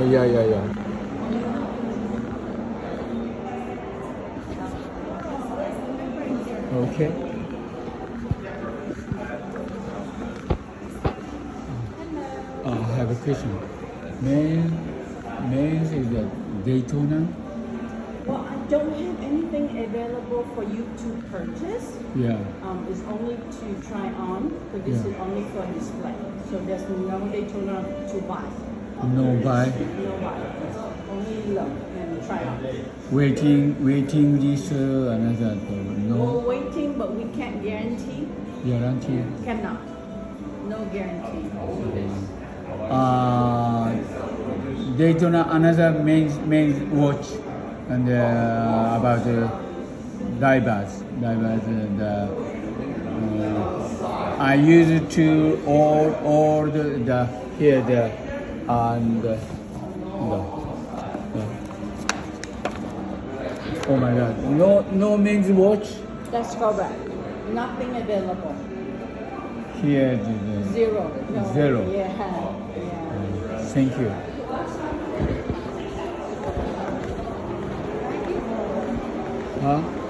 yeah, yeah, yeah. Okay. I have a question. Men's is a Daytona? Well, I don't have anything available for you to purchase. Yeah. It's only to try on, but this is only for display. So there's no Daytona to buy. No buy. No buy. Only look and try on. Waiting this another We're waiting, but we can't guarantee. guarantee. Cannot. No guarantee. Daytona another men's watch and about divers I use to all the here the and oh my god, no men's watch. That's correct. Nothing available. Here the Zero. No. Zero. Yeah. Thank you. Huh?